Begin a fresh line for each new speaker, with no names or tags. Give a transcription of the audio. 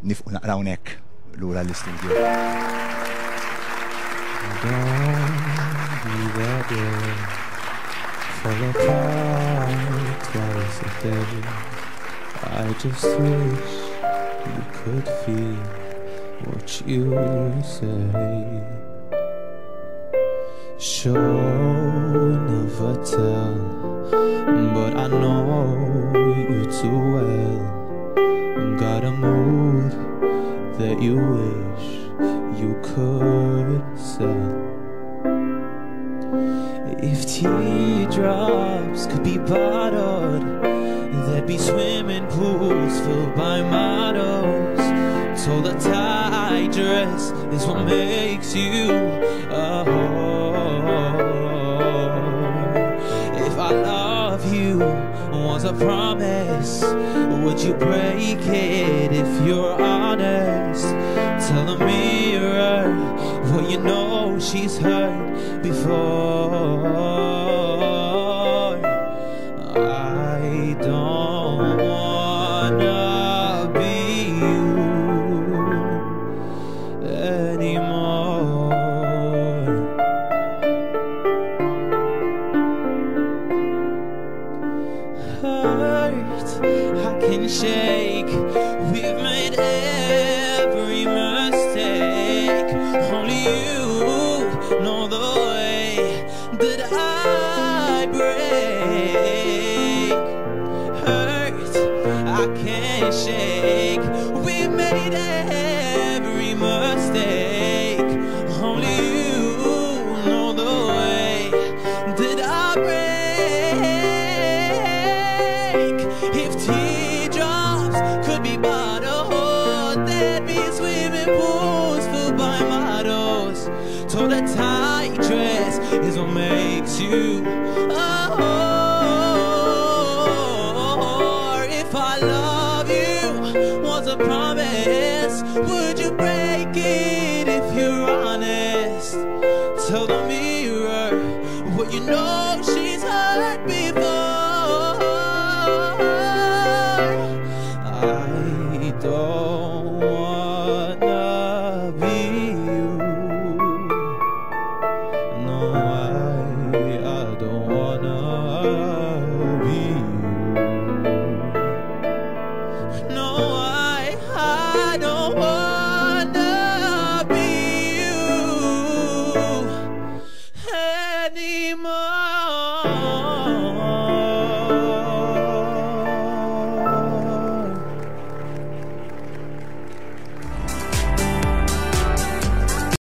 nifqu naqra hawnhekk lura l-istudio.
Don't be that way, fall apart twice a day. I just wish you could feel what you say. Show, never tell, but I know you too well. Got a mood that you wish you could sell. If teardrops could be bottled, there'd be swimming pools filled by models. So the tight dress is what makes you a whore. If I love you was a promise, would you break it if you're honest? Tell the mirror what you know she's heard before. I don't wanna be you anymore. Hurt, I can shake. We've made every mistake. Only you know the way that I break. Hurt, I can't shake. We made every mistake. Only you know the way that I break. If teardrops could be bottled, there'd be swimming pools filled by models. So the tight dress is what makes you a whore. If I love you was a promise, would you break it if you're honest? Tell the mirror what you know she's heard before. I don't